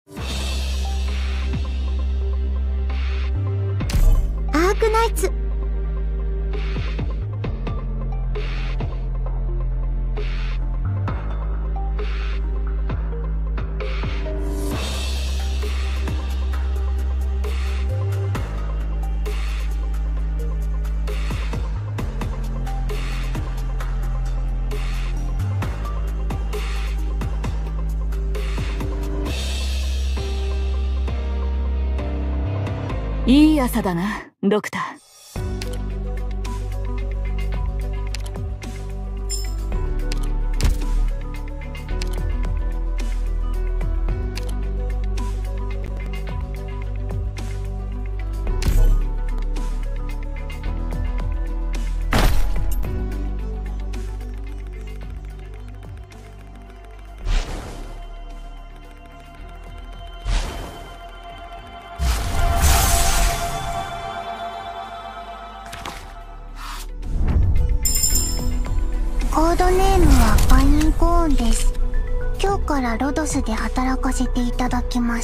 アークナイツ。 いい朝だな、ドクター。 コードネームはバニーコーンです。今日からロドスで働かせていただきます。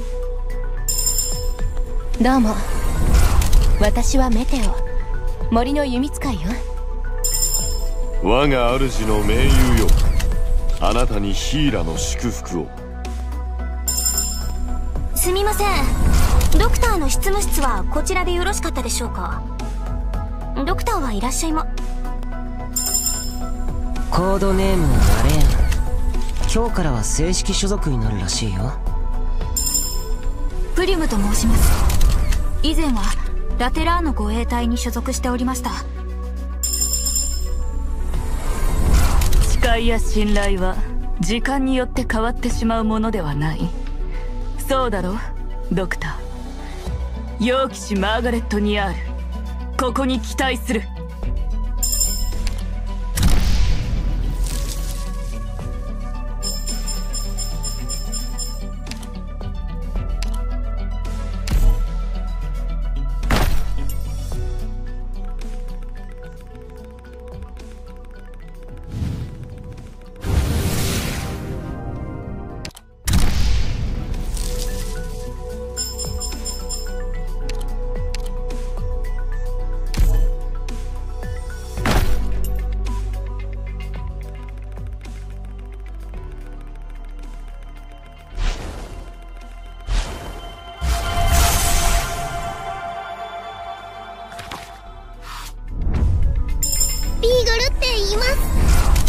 どうも、私はメテオ、森の弓使いよ。 我が主の盟友よ、あなたにヒーラの祝福を。 すみません、ドクターの執務室はこちらでよろしかったでしょうか。ドクターはいらっしゃいま。 コードネームはアレーン。今日からは正式所属になるらしいよ。 プリムと申します。以前はラテラーノ護衛隊に所属しておりました。誓いや信頼は時間によって変わってしまうものではない。そうだろ、ドクター。楊騎士マーガレットにある。ここに期待する。 ビーグルって言います。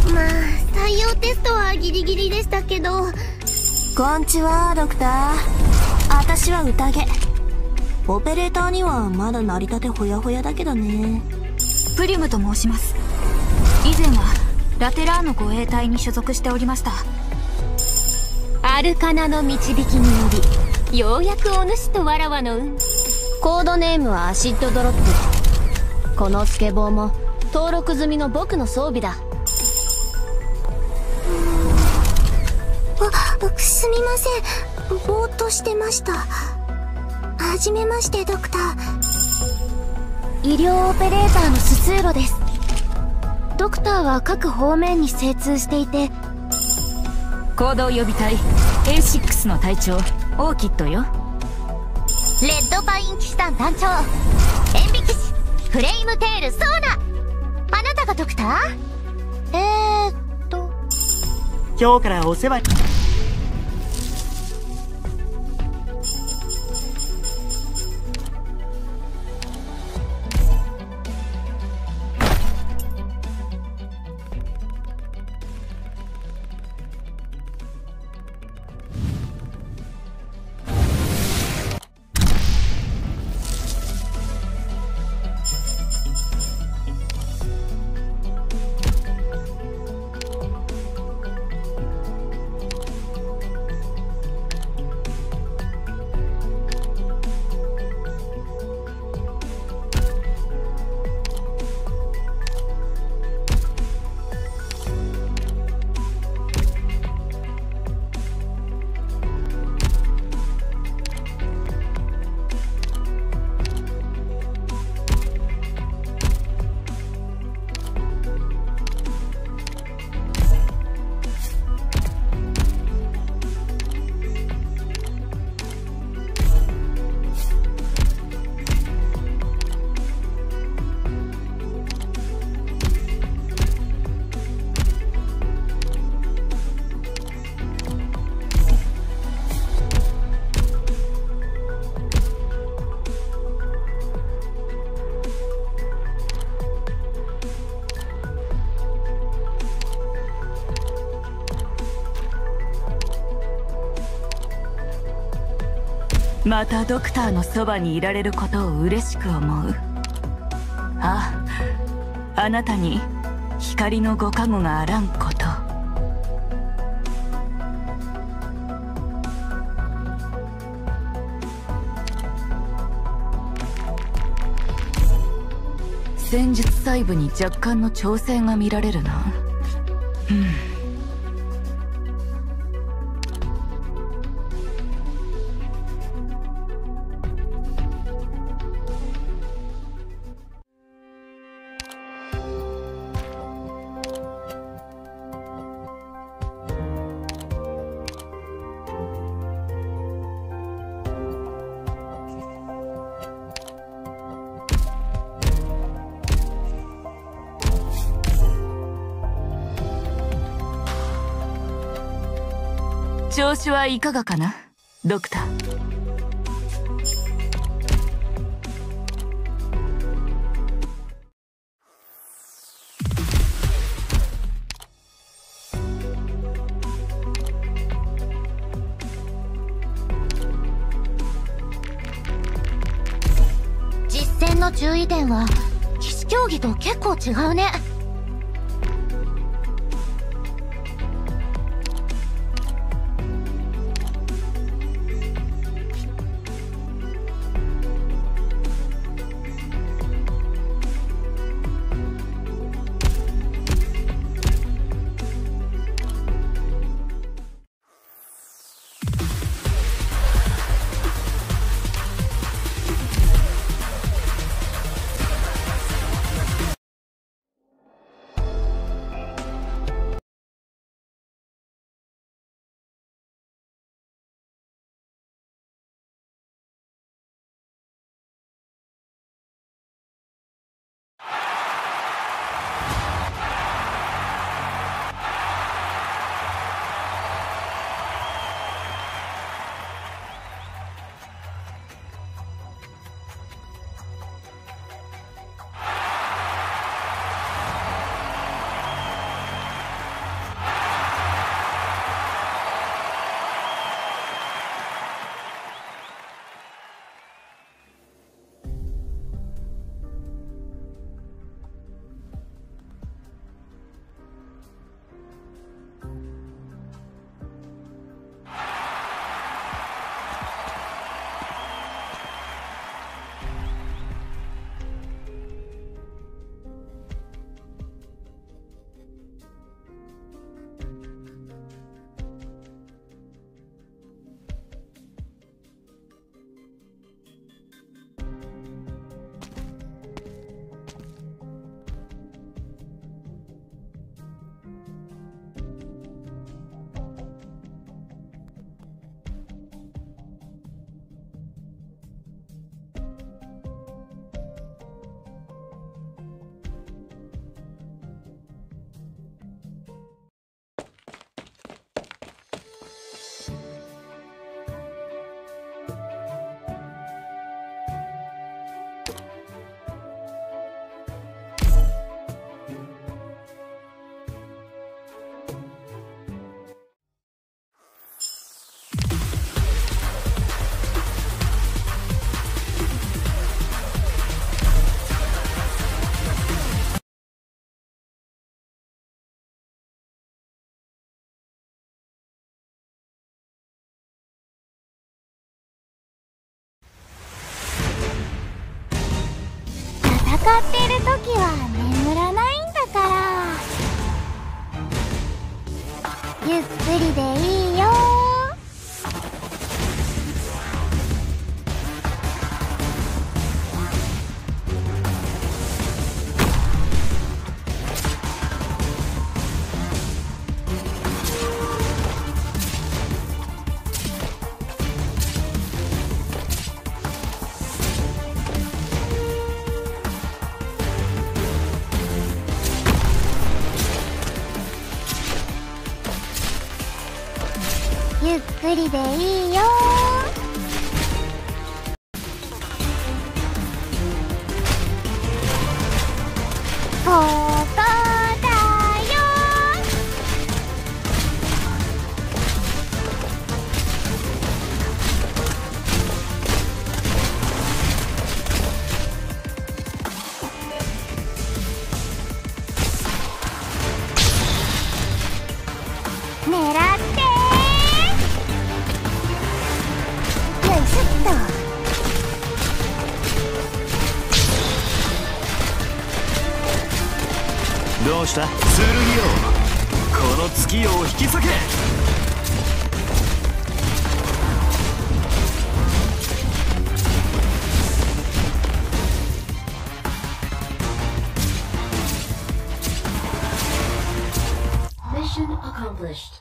まあ採用テストはギリギリでしたけど。 こんちはドクター、私は宴。オペレーターにはまだ成り立てほやほやだけどね。 プリムと申します。以前はラテラーノ護衛隊に所属しておりました。 アルカナの導きによりようやくお主とわらわの運。コードネームはアシッドドロップ。このスケボーも登録済みの僕の装備だ。 すみません、ぼーっとしてました。はじめましてドクター。 医療オペレーターのススーロです。ドクターは各方面に精通していて。 行動予備隊 A6 の隊長オーキッドよ。 レッドパイン騎士団団長塩引騎士フレイムテールソーナ。あなたがドクター？ 今日からお世話に。 またドクターのそばにいられることを嬉しく思う。あなたに光のご加護があらんこと。戦術細部に若干の調整が見られるな。調子はいかがかな、ドクター。 実戦の注意点は騎士競技と結構違うね。 戦ってる時は眠らないんだから、ゆっくりでいいよ。ゆっくりでいいよ。ここだよ。 どうした剣よ、この月夜を引き裂け。 Mission accomplished.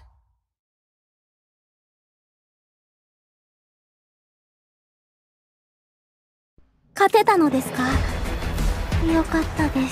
勝てたのですか？よかったです。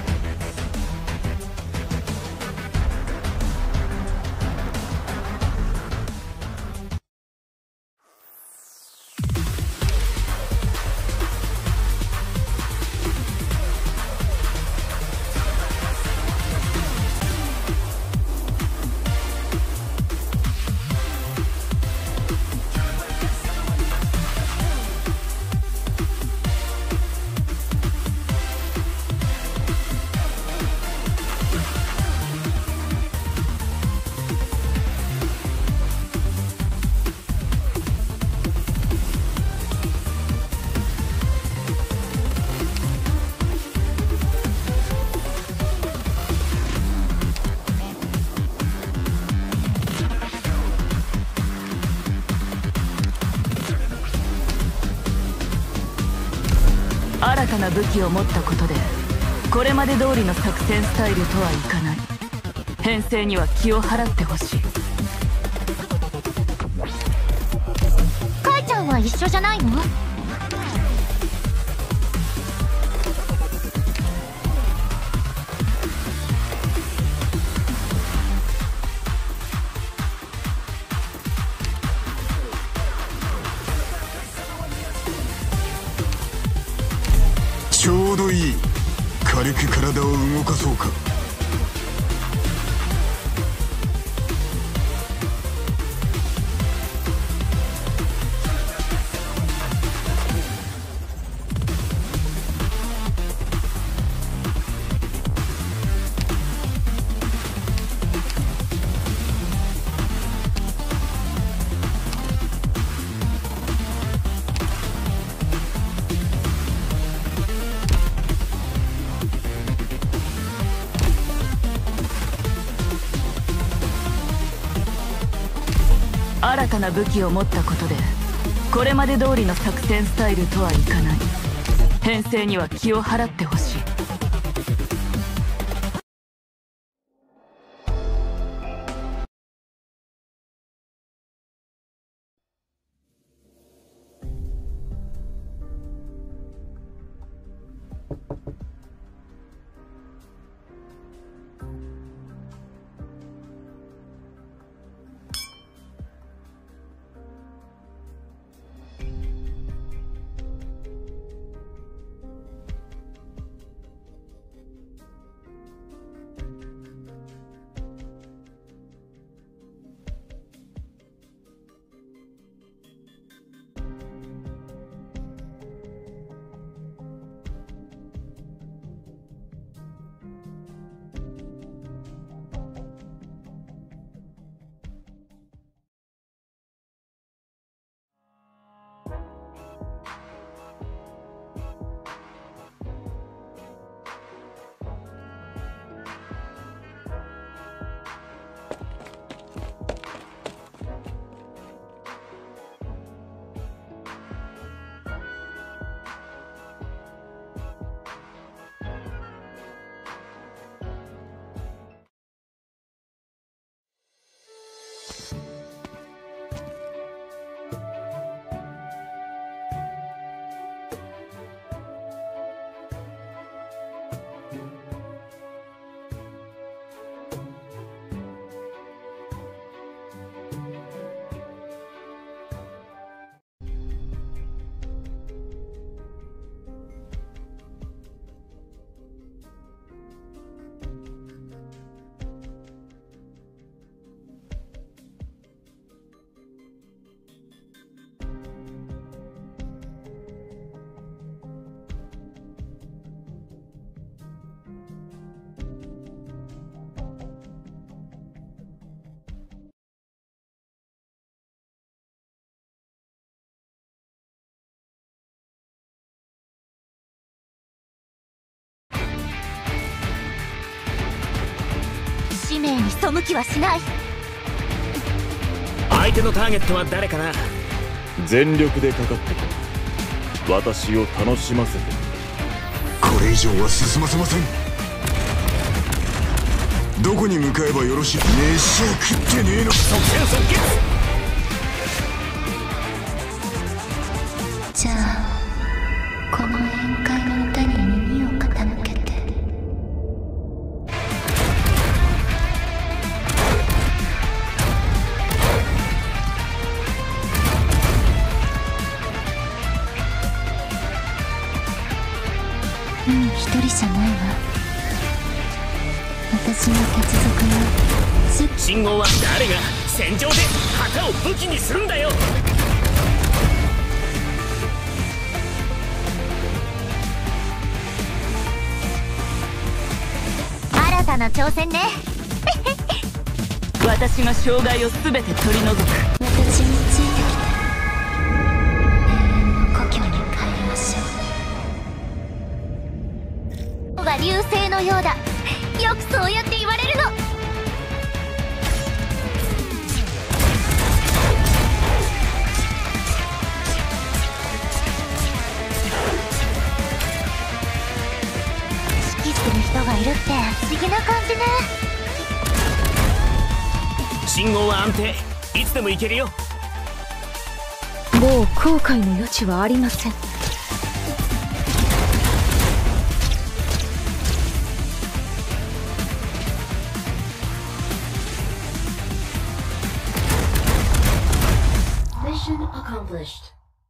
新たな武器を持ったことでこれまで通りの作戦スタイルとはいかない。編成には気を払ってほしい。 カイちゃんは一緒じゃないの？ ちょうどいい。軽く体を動かそうか。 新たな武器を持ったことでこれまで通りの作戦スタイルとはいかない。編成には気を払ってほしい。 命に背きはしない。 相手のターゲットは誰かな。 全力でかかってこい。私を楽しませて。 これ以上は進ませません。どこに向かえばよろしい。飯は食ってねえの。 即戦即決。 じゃあこの宴会の歌に耳を傾けて。一人じゃないわ。私の血族よ。 信号は誰が戦場で旗を武器にするんだよ。 新たな挑戦ね。 私が障害を全て取り除く。 私についてきて。永遠の故郷に帰りましょう。 が流星のようだ。よくそうやって言われるの。指揮する人がいるって不思議な感じね。 信号は安定。いつでも行けるよ。 もう後悔の余地はありません。 Mission accomplished.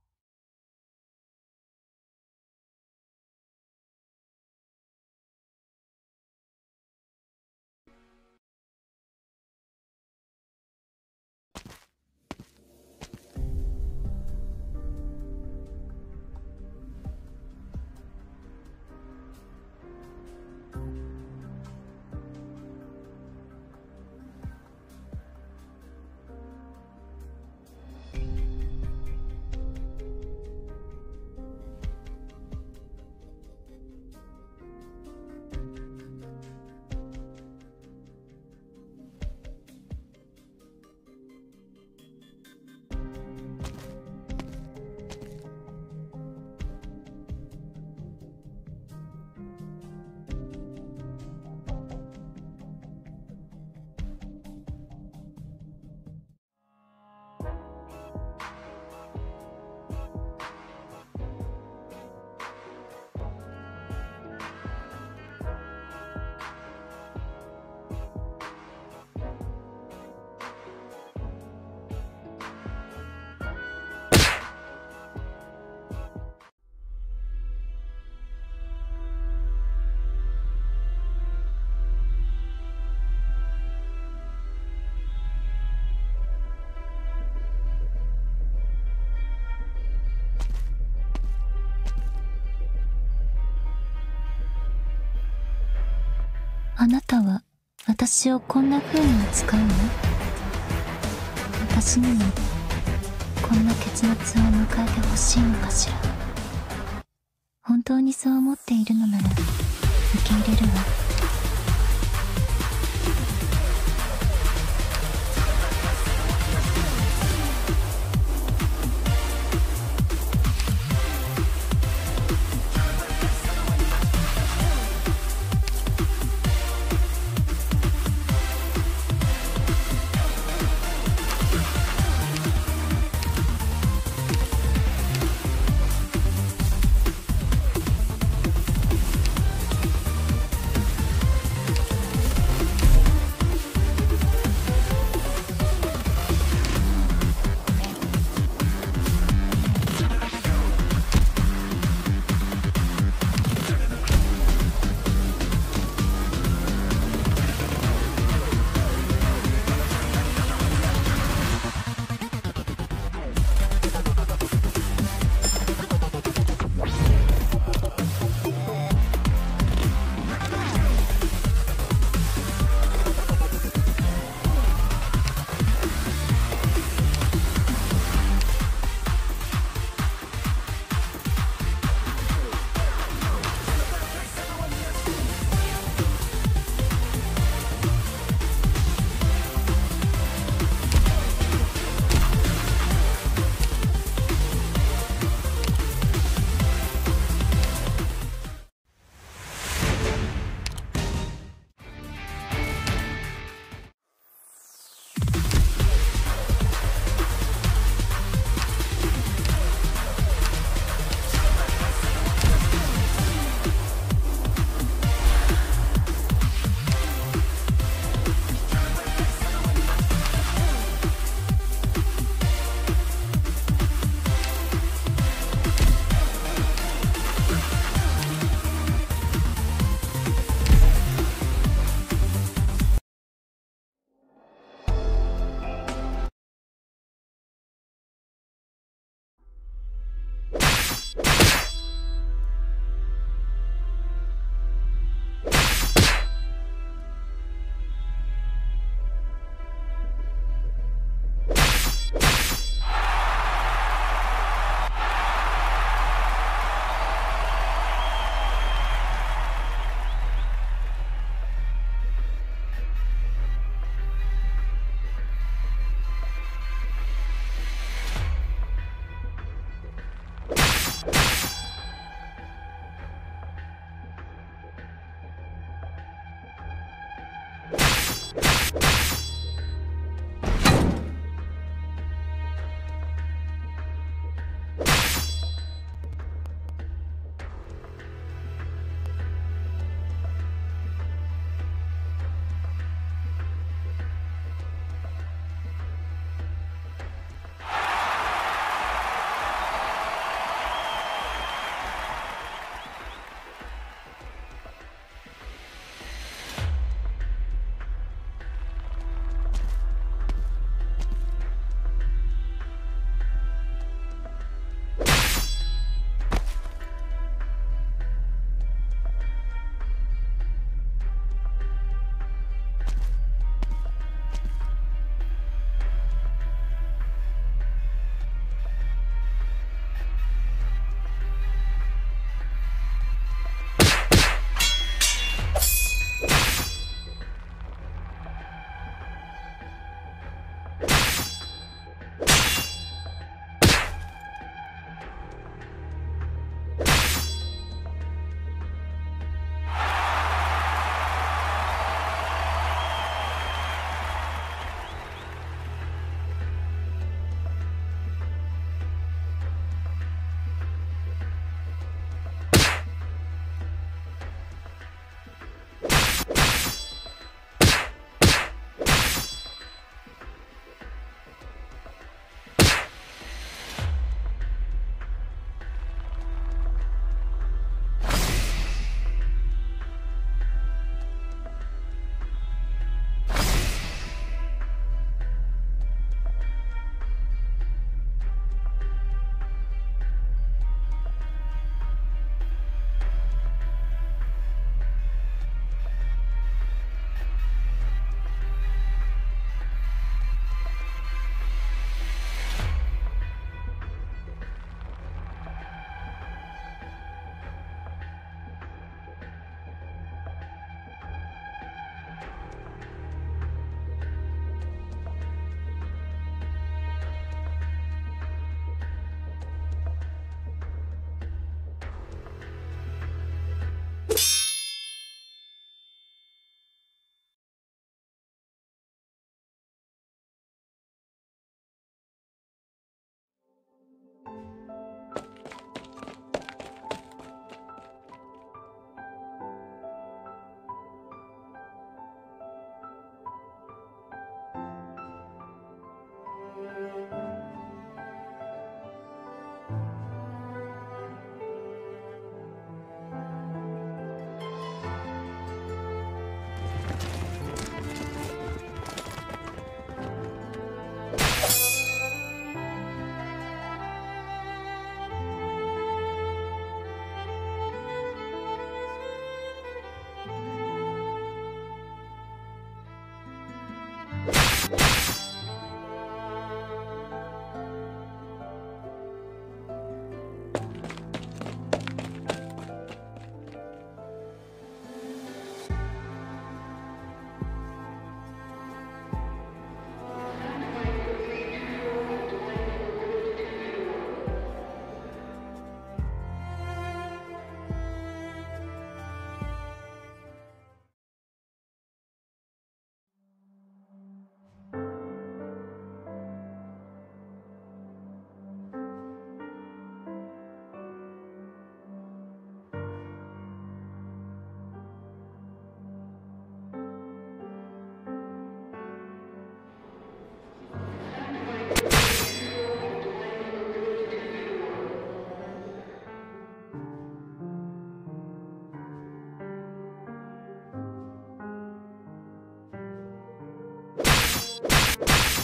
「あなたは私をこんな風に扱うの？私にもこんな結末を迎えてほしいのかしら。本当にそう思っているのなら受け入れるわ。」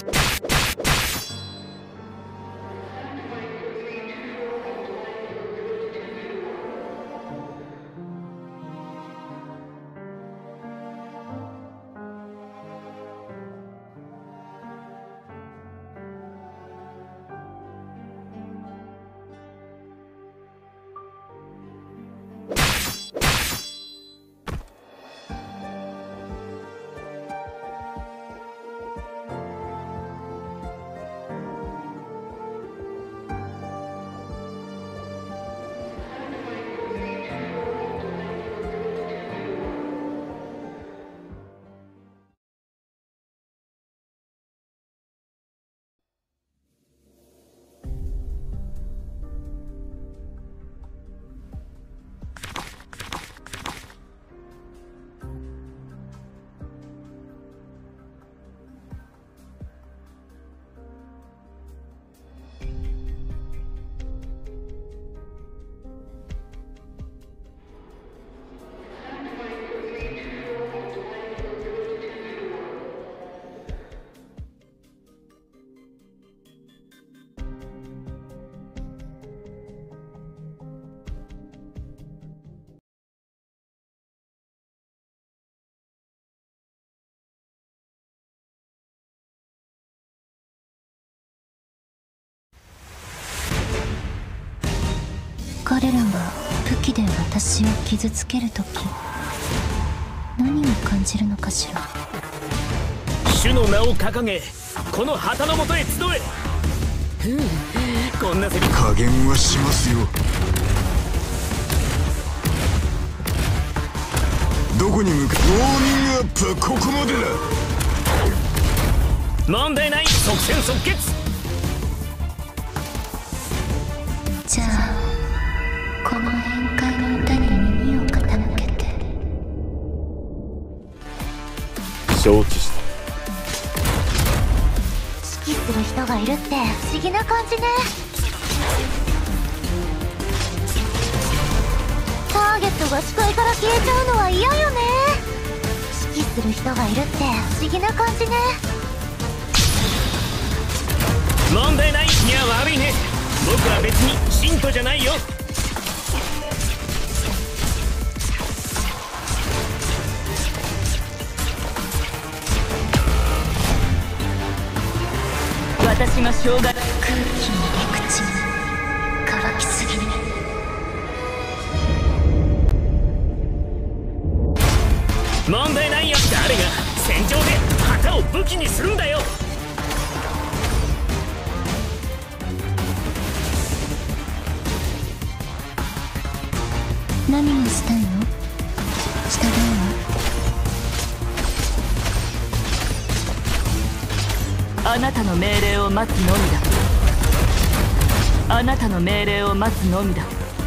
彼らが武器で私を傷つけるとき、何を感じるのかしら。 主の名を掲げ、この旗の下へ集え。こんな席加減はしますよ。どこに向かう。ウォーミングアップはここまでだ。 問題ない。即戦即決。 じゃあこの宴会の歌に耳を傾けて。 承知した。 指揮する人がいるって不思議な感じね。ターゲットが視界から消えちゃうのは嫌よね。指揮する人がいるって不思議な感じね。 問題ない。いや悪いね。僕は別に信徒じゃないよ。 私が生姜空気の出口乾きすぎね。 問題ないよ。誰が戦場で旗を武器にするんだよ。 何がしたいの？従うあなたの命令を待つのみだ。あなたの命令を待つのみだ。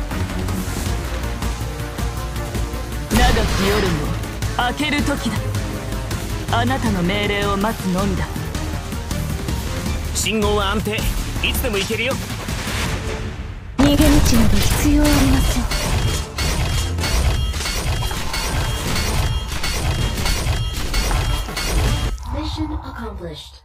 長き夜も明ける時だ。あなたの命令を待つのみだ。 信号は安定。いつでも行けるよ。 逃げ道など必要ありません。 Mission accomplished.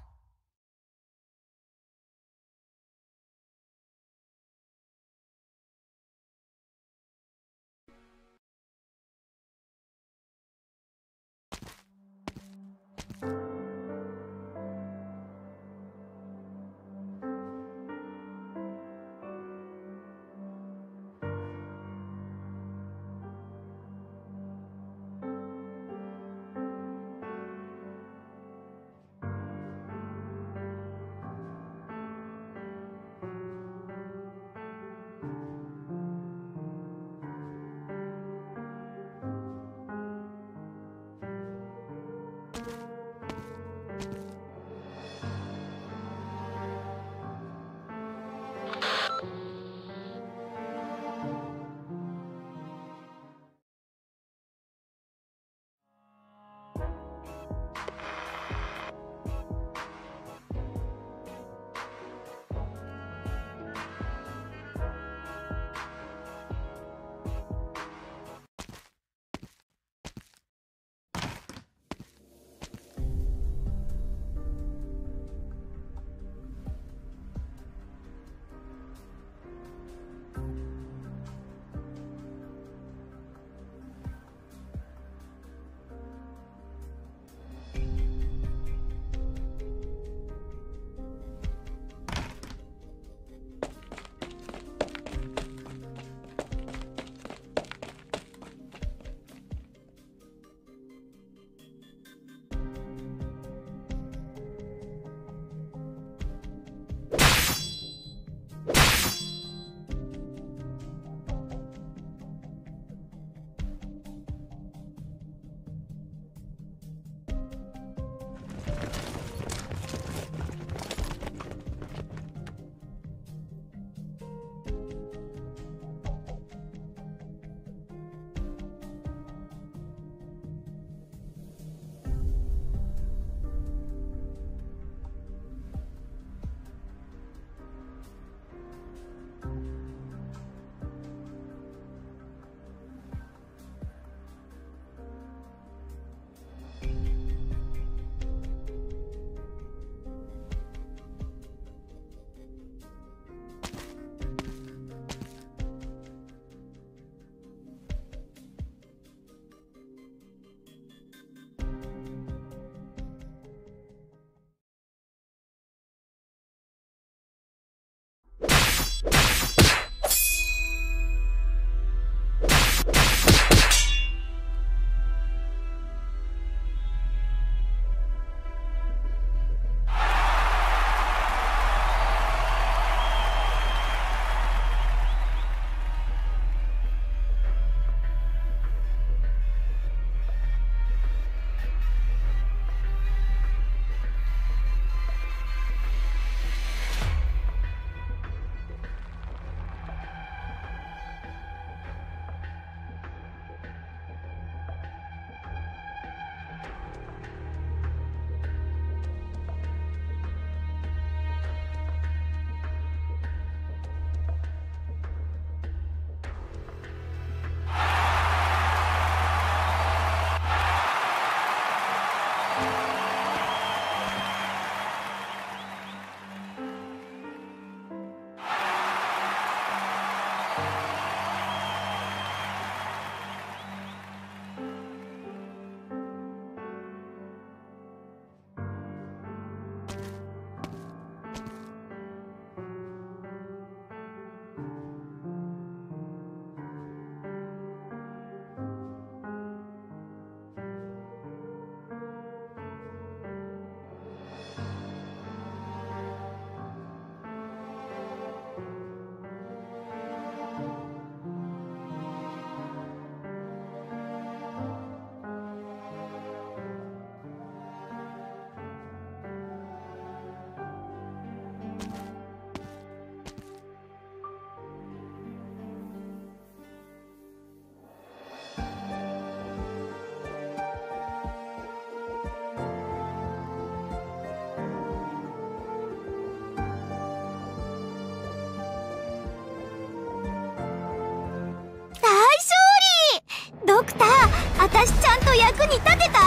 役に立てた？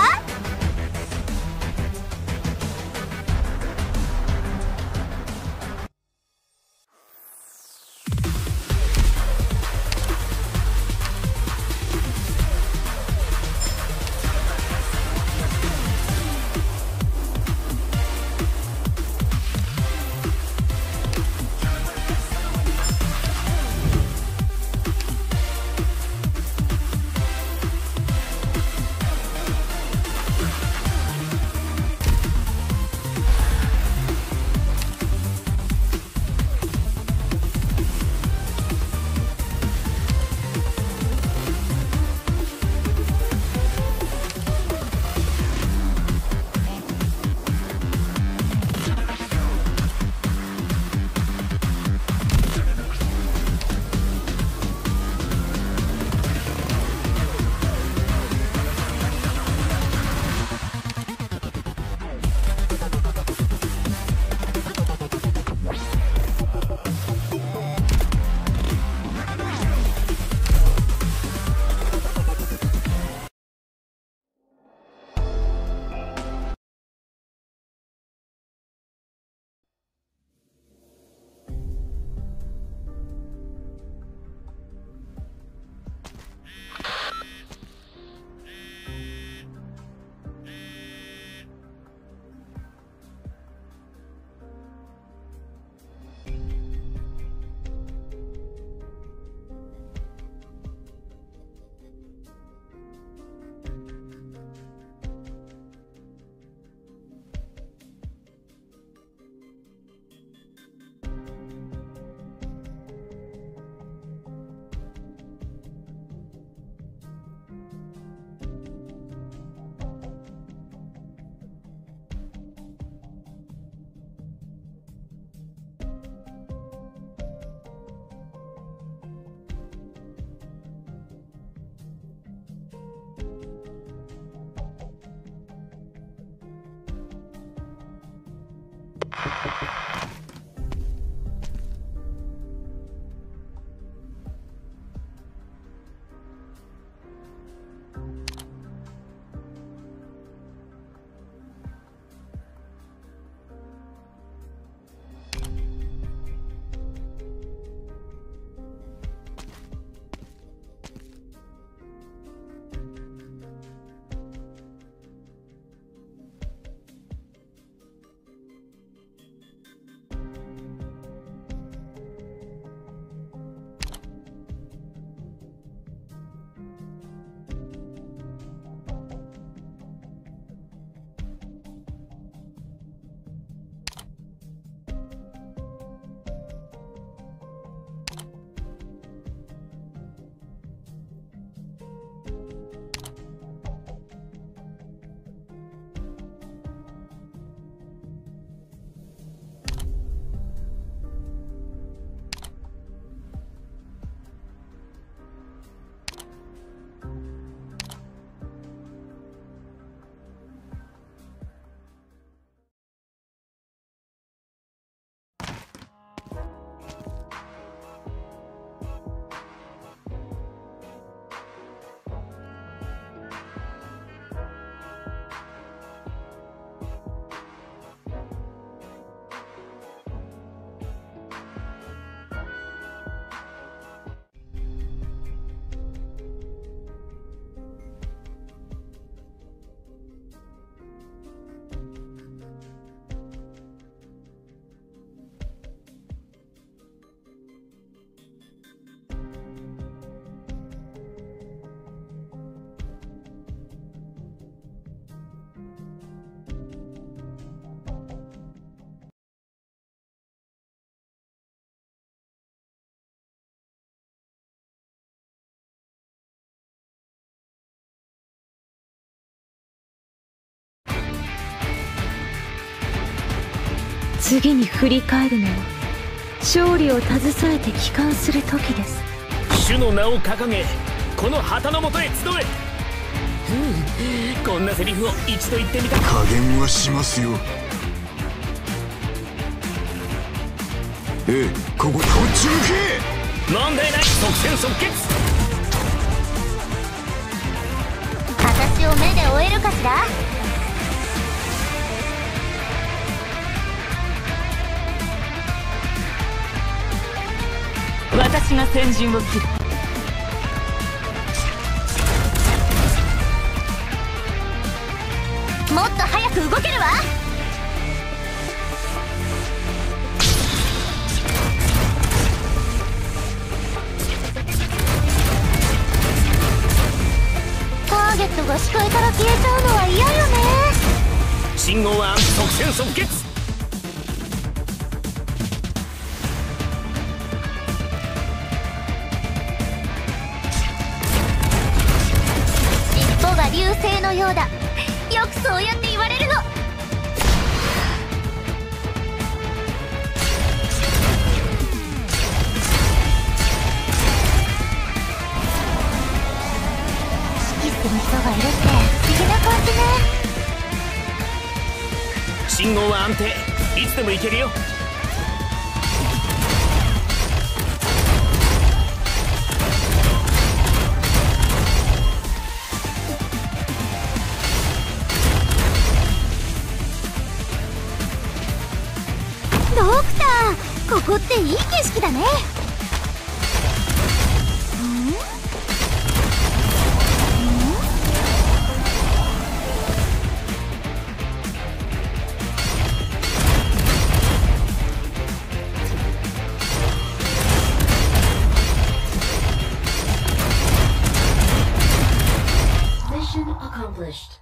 次に振り返るのは勝利を携えて帰還する時です。 主の名を掲げこの旗の下へ集え。こんなセリフを一度言ってみた。 加減はしますよ。こっち向け。 問題ない。即戦即決。 私を目でかしら。 私が先陣を切る。 もっと早く動けるわ。ターゲットが視界から消えちゃうのは嫌よね。 信号は即戦即決。 尻尾が流星のようだ。よくそうやって言われるの。指揮する人がいるって不思議な感じね。 信号は安定、いつでも行けるよ。 ドクター、ここっていい景色だね。 Mission accomplished.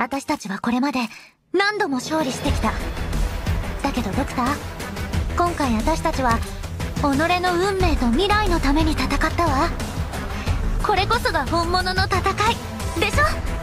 私たちはこれまで何度も勝利してきた。だけどドクター、今回私たちは己の運命と未来のために戦ったわ。これこそが本物の戦いでしょ。